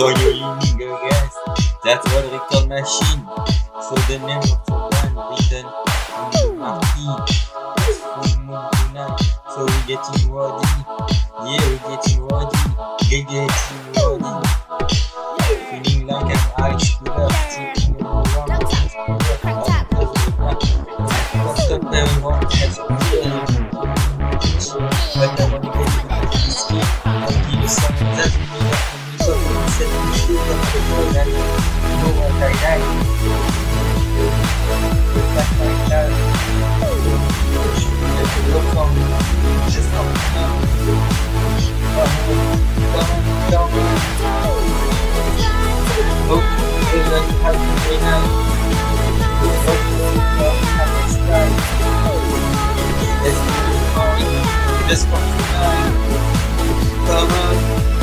So you're using a gas, that's what we call machine. So the name of the band written on the marquee. It's full moon tonight, so we're getting ready. Yeah, we're getting ready. Getting ready. Feeling like an high schooler, sitting around. Stop everyone has a feeling. But I want to get to this game. I'll give you some that you need to me so you can set me shoot up the ball and you know what I like. That's my child. If you look on me, just come now. Come on. Look, it's like you have to play now. Look, have to start. Let's do it. Just come tonight. Come on.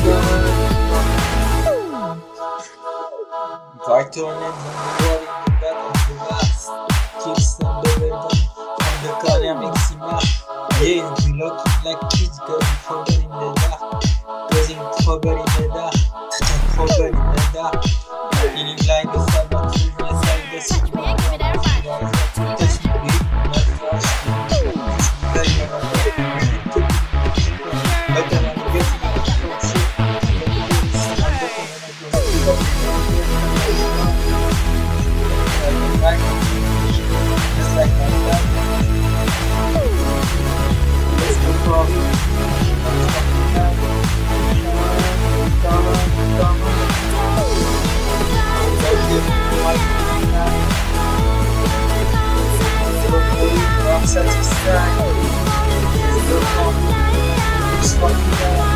Fight your names on the wall in the back of the glass. Kicks on the rhythm from the corner makes him laugh. Yeah, we looking like kids getting trouble in the dark. Causing trouble in the dark. Trouble in the dark. Feeling like a summer tree inside the city. Just like my dad. Let's go for it. Come on. I'm satisfied. Let's go for it.